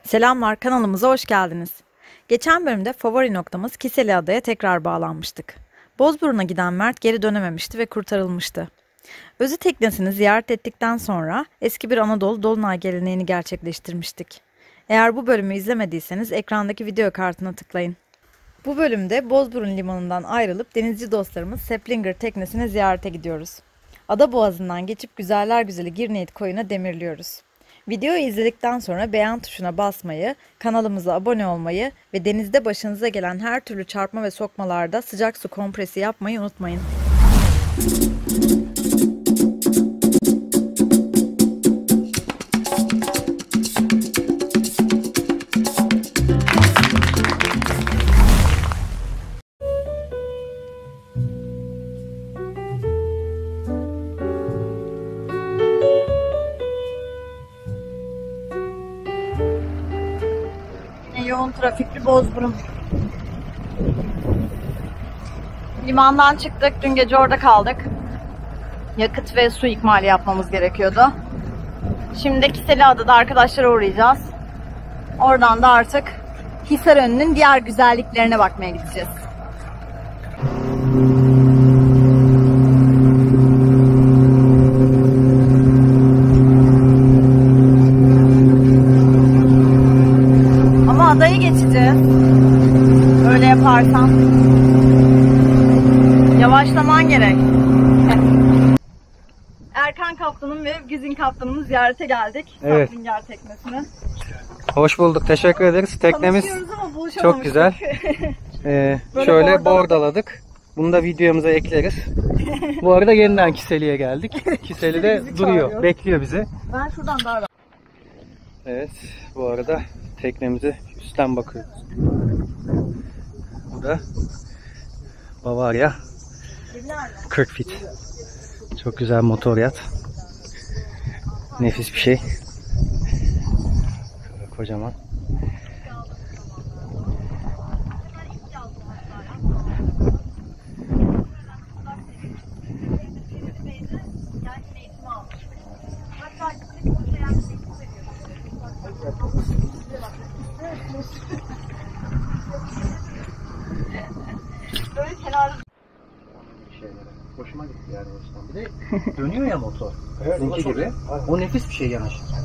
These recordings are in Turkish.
Selamlar, kanalımıza hoş geldiniz. Geçen bölümde favori noktamız Kiseliada'ya tekrar bağlanmıştık. Bozburun'a giden Mert geri dönememişti ve kurtarılmıştı. Özü teknesini ziyaret ettikten sonra eski bir Anadolu Dolunay geleneğini gerçekleştirmiştik. Eğer bu bölümü izlemediyseniz ekrandaki video kartına tıklayın. Bu bölümde Bozburun limanından ayrılıp denizci dostlarımız Seplinger teknesine ziyarete gidiyoruz. Ada Boğazı'ndan geçip güzeller güzeli Girneyit koyuna demirliyoruz. Videoyu izledikten sonra beğen tuşuna basmayı, kanalımıza abone olmayı ve denizde başınıza gelen her türlü çarpma ve sokmalarda sıcak su kompresi yapmayı unutmayın. Yoğun trafikli Bozburun. Limandan çıktık. Dün gece orada kaldık. Yakıt ve su ikmali yapmamız gerekiyordu. Şimdi Kiseliada'da arkadaşlara uğrayacağız. Oradan da artık Hisarönü'nün diğer güzelliklerine bakmaya gideceğiz. Adayı geçeceğiz. Öyle yaparsan. Yavaşlaman gerek. Erkan Kaptan'ın ve Güzin Kaptan'ın ziyarete geldik. Evet. Kaplinger teknesine. Hoş bulduk. Teşekkür ederiz. Teknemiz çok güzel. Şöyle bordaladık. Bunu da videomuza ekleriz. Bu arada yeniden Kiseli'ye geldik. Kiseli de duruyor. Bekliyor bizi. Ben şuradan daha rahat. Evet. Bu arada teknemize üstten bakıyoruz. Bu da Bavaria 40 fit. Çok güzel motor yat. Nefis bir şey. Kocaman. Böyle kenarda Hoşuma gitti yani o bir de dönüyor ya motor. Evet, zinki gibi. O nefis bir şey yanaşırken.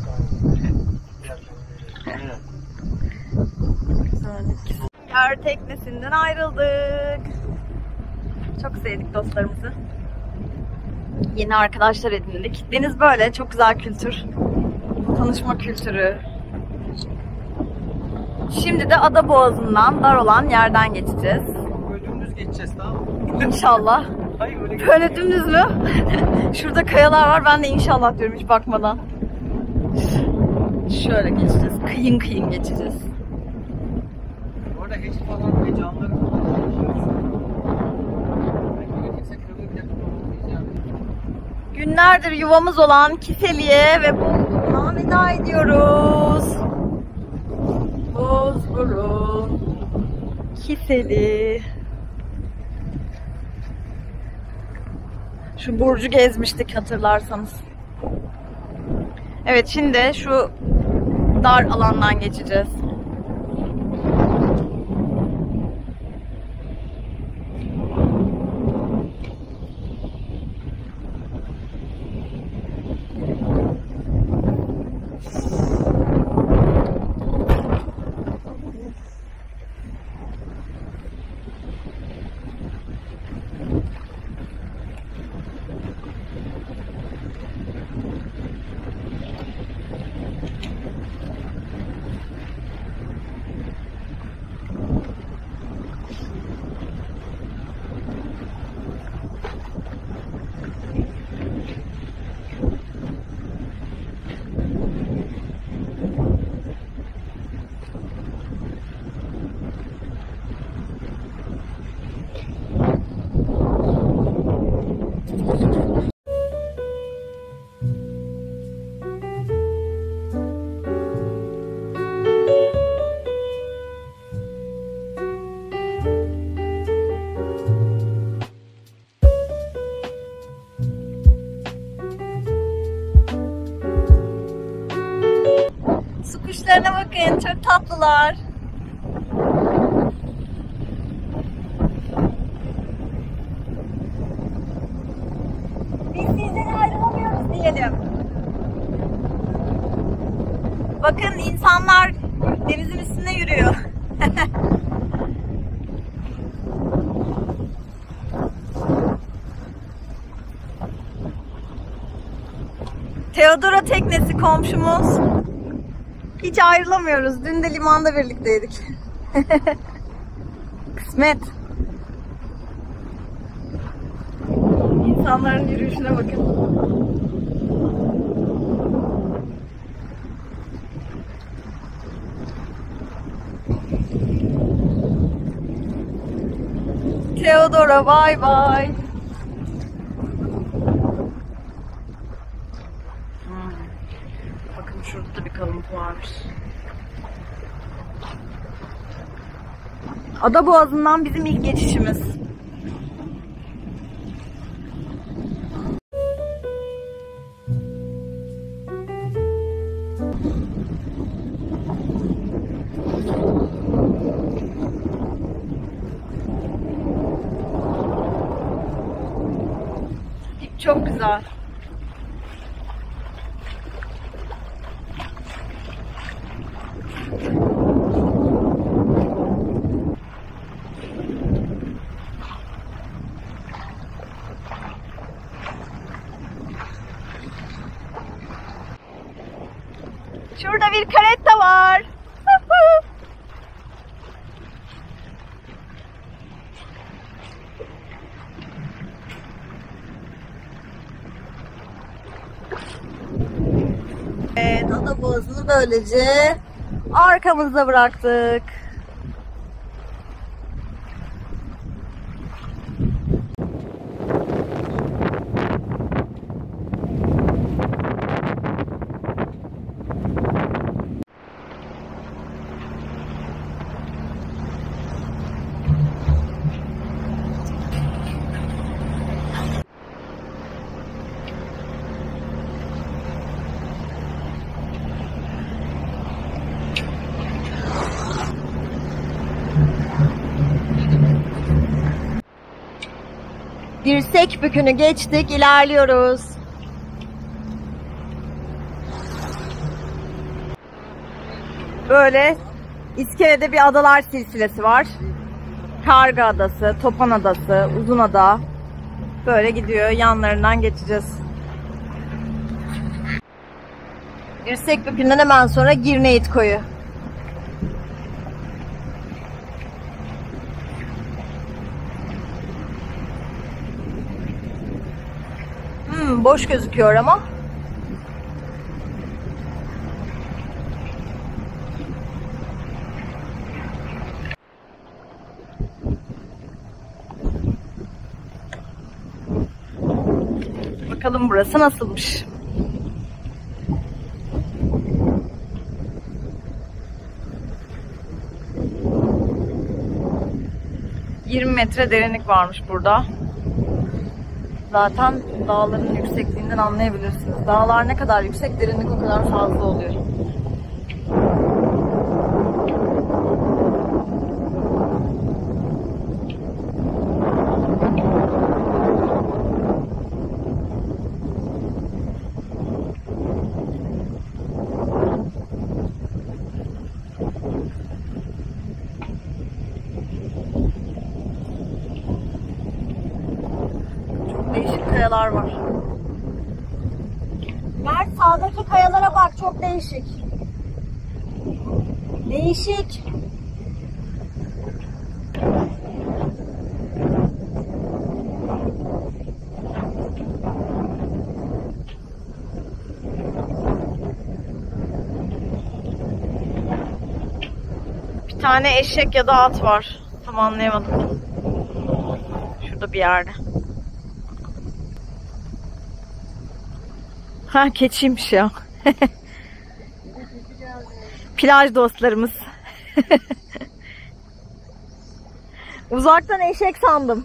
Yer teknesinden ayrıldık. Çok sevdik dostlarımızı. Yeni arkadaşlar edindik. Deniz böyle çok güzel kültür. Tanışma kültürü. Şimdi de Ada Boğazı'ndan dar olan yerden geçeceğiz. Böyle dümdüz geçeceğiz, tamam mı? İnşallah. Hayır, böyle dümdüz mü? Şurada kayalar var. Ben de inşallah diyorum hiç bakmadan. Şöyle geçeceğiz. Kıyın kıyın geçeceğiz. Orada hiç falan ve camları falan Günlerdir yuvamız olan Kiseli'ye ve Bozburun'a veda ediyoruz. Bozburun, Kiseli. Şu burcu gezmiştik hatırlarsanız. Evet, şimdi şu dar alandan geçeceğiz. Yürüyüşlerine bakın, çok tatlılar. Biz sizden ayrılamıyoruz diyelim. Bakın insanlar denizin üstünde yürüyor. Teodora teknesi komşumuz. Hiç ayrılamıyoruz. Dün de limanda birlikteydik. Kısmet. İnsanların yürüyüşüne bakın. Teodora bay bay. Bakın şurada da bir kalıntı varmış. Ada Boğazı'ndan bizim ilk geçişimiz. Çok güzel. Şurada bir karetta var. Evet, Ada Boğazı'nı böylece arkamızda bıraktık. Dirsek bükünü geçtik, ilerliyoruz. Böyle İskele'de bir adalar silsilesi var. Karga Adası, Topan Adası, Uzunada. Böyle gidiyor, yanlarından geçeceğiz. Dirsek bükünden hemen sonra Girneyit Koyu. Boş gözüküyor ama. Bakalım burası nasılmış. ...20 metre derinlik varmış burada. Zaten dağların yüksekliğinden anlayabilirsiniz. Dağlar ne kadar yüksek, derinlik o kadar fazla oluyor. Değişik kayalar var. Mert, sağdaki kayalara bak, çok değişik. Değişik. Bir tane eşek ya da at var. Tam anlayamadım. Şurada bir yerde. Ha, keçiymiş ya. Plaj dostlarımız. Uzaktan eşek sandım.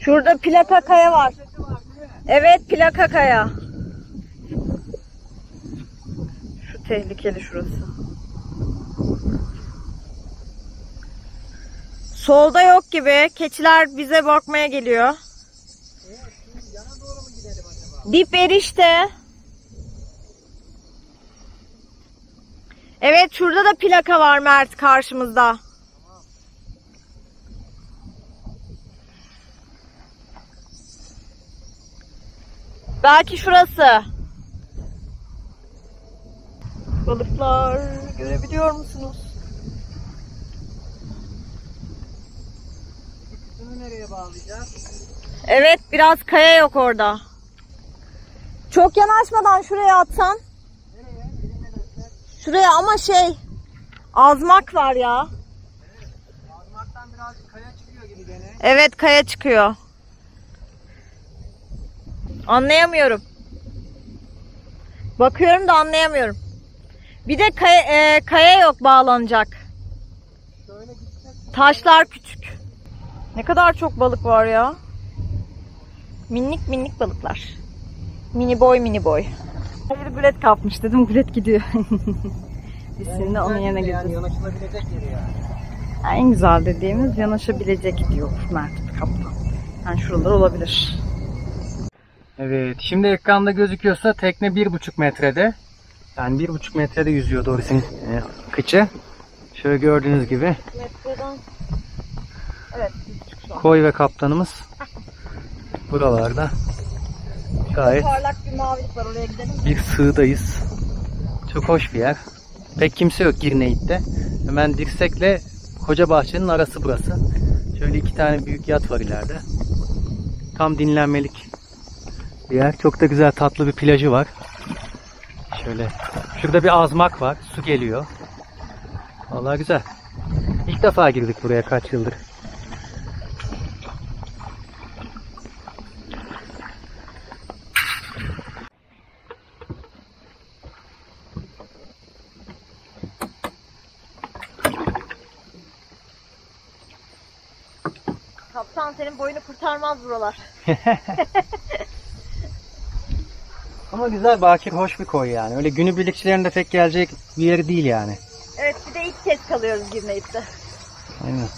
Şurada plaka kaya var. Evet, plaka kaya. Şu tehlikeli şurası. Solda yok gibi. Keçiler bize bakmaya geliyor. Dip erişte. Evet, şurada da plaka var Mert, karşımızda. Belki şurası. Balıklar görebiliyor musunuz? Bunu nereye bağlayacağız? Evet, biraz kaya yok orada. Çok yanaşmadan şuraya atsan. Nereye? Şuraya ama azmak var ya. Evet. Azmaktan biraz kaya çıkıyor gibi gene. Evet, kaya çıkıyor. Anlayamıyorum. Bakıyorum da anlayamıyorum. Bir de kaya yok bağlanacak. Şöyle gitsek. Taşlar küçük. Ne kadar çok balık var ya. Minik minik balıklar. Mini boy mini boy. Hayır, gulet kapmış dedim, gulet gidiyor. Biz şimdi onun yerine Yani gideceğiz. yanaşılabilecek yeri yani. Yani en güzel dediğimiz yanaşabilecek diyor Mert kaptan. Yani şuralar olabilir. Evet, şimdi ekranda gözüküyorsa tekne 1,5 metrede. Yani 1,5 metrede yüzüyor Doris'in kıçı. Şöyle gördüğünüz gibi. Metreden. Evet. Koy ve kaptanımız buralarda. Gayet Parlak bir mavilik var, oraya gidelim. bir sığdayız. Çok hoş bir yer. Pek kimse yok Girneyit'te. Hemen dirsekle koca bahçenin arası burası. Şöyle 2 tane büyük yat var ileride. Tam dinlenmelik bir yer. Çok da güzel, tatlı bir plajı var. Şöyle. Şurada bir azmak var. Su geliyor. Vallahi güzel. İlk defa girdik buraya kaç yıldır. Kaptan, senin boyunu kurtarmaz buralar. Ama güzel, bakir, hoş bir koy yani. Öyle günübirlikçilerin de pek gelecek bir yeri değil yani. Evet, bir de ilk kez kalıyoruz Girneyip'te. Aynen.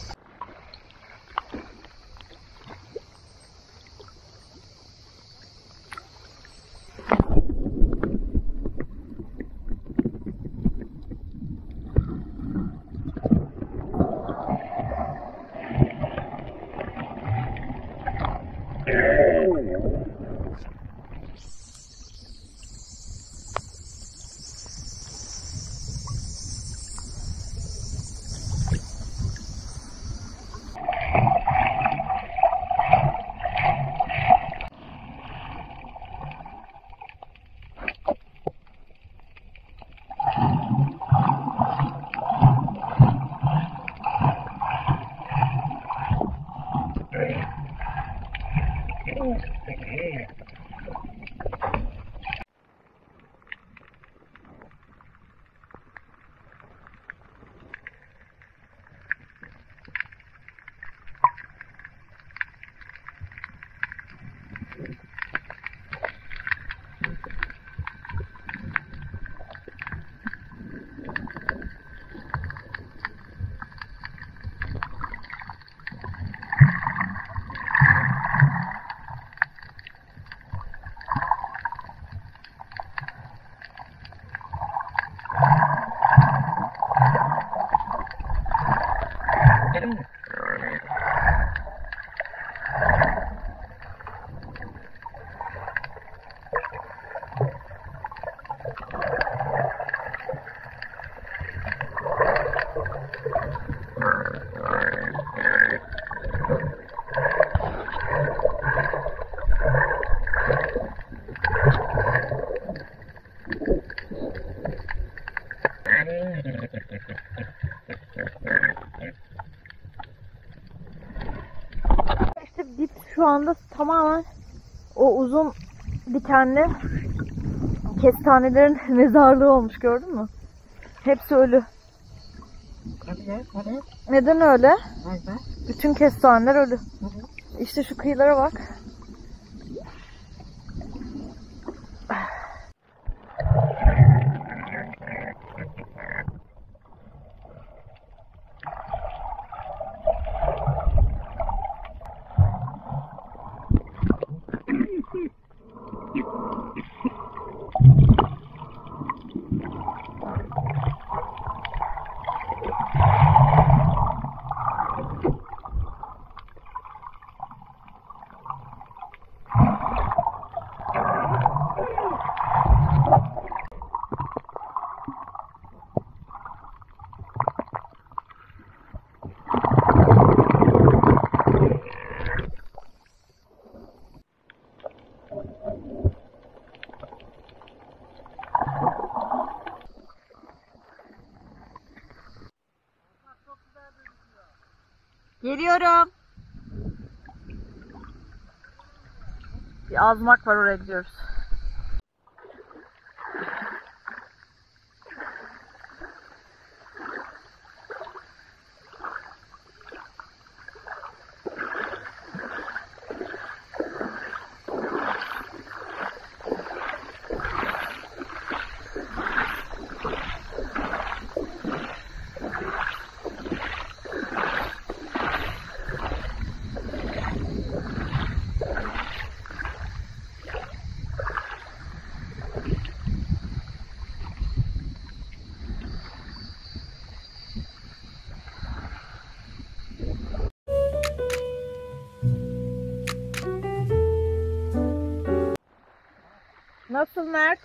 İşte dip şu anda tamamen o uzun dikenli kestanelerin mezarlığı olmuş, gördün mü? Hepsi ölü. Neden öyle? Bütün kestaneler ölü. İşte şu kıyılara bak. Geliyorum. Bir azmak var, oraya gidiyoruz. Nasıl Mert?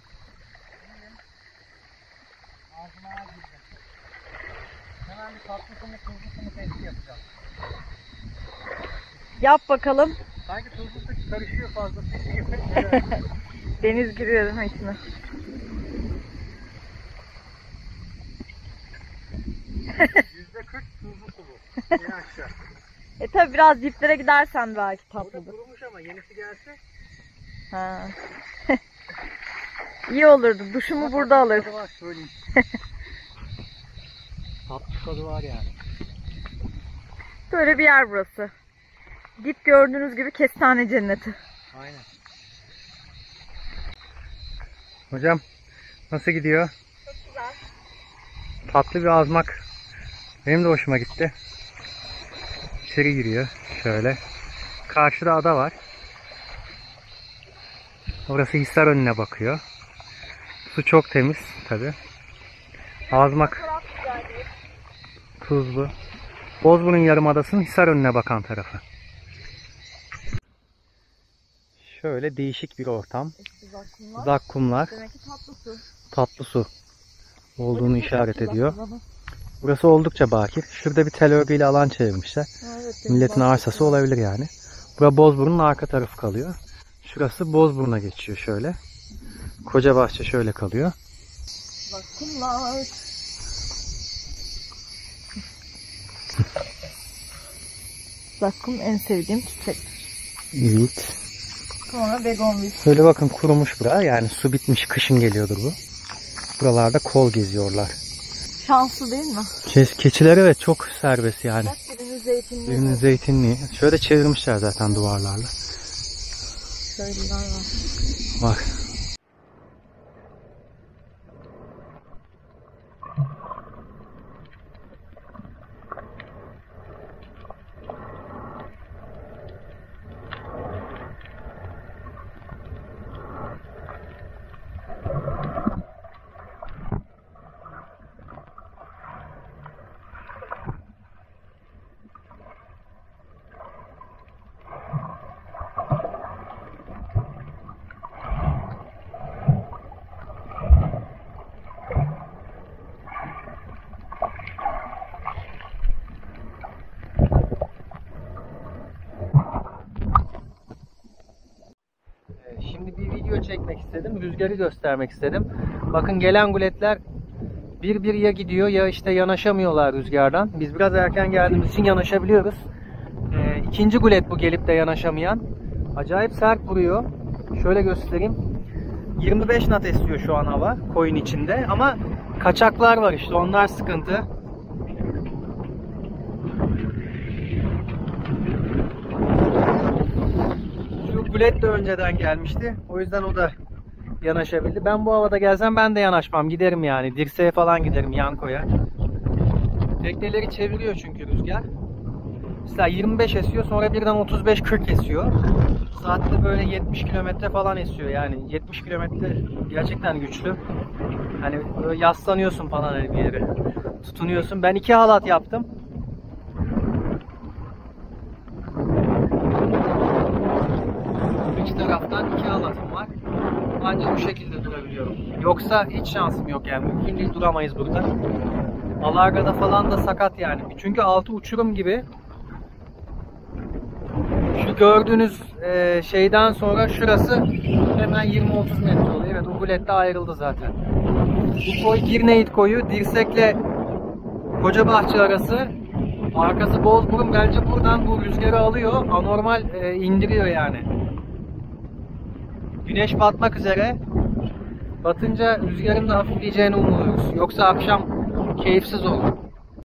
Ağzıma girdim. Hemen bir tatlısını tuzlusunu testi yapacağım. Yap bakalım. Sanki tuzlusu karışıyor fazlası gibi. Deniz giriyor değil mi içine? %40 tuzlu su bu. Yine aşağı. Tabi biraz diplere gidersen belki O da tatlıdır. kurumuş ama yenisi gelse. Ha. İyi olurdu. Duşumu burada alır. Tadı var söyleyeyim. Tatlı tadı var yani. Böyle bir yer burası. Dip gördüğünüz gibi kestane cenneti. Aynen. Hocam nasıl gidiyor? Çok güzel. Tatlı bir azmak. Benim de hoşuma gitti. İçeri giriyor şöyle. Karşıda ada var. Orası Hisarönü'ne bakıyor. Su çok temiz tabi. Azmak tuzlu. Bozburun Yarımadası'nın Hisarönü'ne bakan tarafı. Şöyle değişik bir ortam. Uzak kumlar. Demek ki tatlı su. Tatlı su olduğunu işaret ediyor. Burası oldukça bakir. Şurada bir tel örgüyle alan çevirmişler. Evet, Milletin arsası olabilir yani. Bura Bozburun'un arka tarafı kalıyor. Şurası Bozburun'a geçiyor şöyle. Koca bahçe şöyle kalıyor. Bak kumlar. Zakkum en sevdiğim çiçektir. Evet. Sonra begonvil. Şöyle bakın kurumuş bura. Yani su bitmiş, kışın geliyordur bu. Buralarda kol geziyorlar. Şanslı değil mi? Keçiler evet çok serbest yani. Bak birinin zeytinliği. Birinin zeytinliği. Şöyle çevirmişler zaten duvarlarla. Şöyleler var. Var. Şimdi bir video çekmek istedim. Rüzgarı göstermek istedim. Bakın gelen guletler bir ya gidiyor ya işte yanaşamıyorlar rüzgardan. Biz biraz erken geldiğimiz için yanaşabiliyoruz. İkinci gulet bu gelip de yanaşamayan. Acayip sert vuruyor. Şöyle göstereyim. 25 knot esiyor şu an hava koyun içinde ama kaçaklar var işte onlar sıkıntı. Ugulet de önceden gelmişti. O yüzden o da yanaşabildi. Ben bu havada gelsem ben de yanaşmam. Giderim yani. Dirseğe falan giderim, yan koya. Tekneleri çeviriyor çünkü rüzgar. Mesela 25 esiyor, sonra birden 35-40 esiyor. Saatte böyle 70 kilometre falan esiyor yani. 70 kilometre gerçekten güçlü. Hani böyle yaslanıyorsun falan hani bir yere. Tutunuyorsun. Ben 2 halat yaptım. İki taraftan 2 halatım var. Ancak bu şekilde durabiliyorum. Yoksa hiç şansım yok yani. Mümkün değil, duramayız burada. Alarga'da falan da sakat yani. Çünkü altı uçurum gibi. Şu gördüğünüz şeyden sonra şurası hemen 20-30 metre oluyor. Evet, Ugulet'te ayrıldı zaten. Bu koy Girneyit koyu. Dirsek'le Kocabahçe arası. Arkası Bozburun. Bence buradan bu rüzgarı alıyor. Anormal indiriyor yani. Güneş batmak üzere. Batınca rüzgarın da hafifleyeceğini umuyoruz. Yoksa akşam keyifsiz olur.